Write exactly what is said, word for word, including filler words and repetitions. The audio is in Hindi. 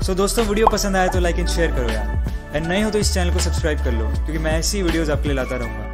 सो दोस्तों वीडियो पसंद आया तो लाइक एंड शेयर करो यार, एंड नए हो तो इस चैनल को सब्सक्राइब कर लो, क्योंकि मैं ऐसी वीडियोस आपके लिए लाता रहूँगा।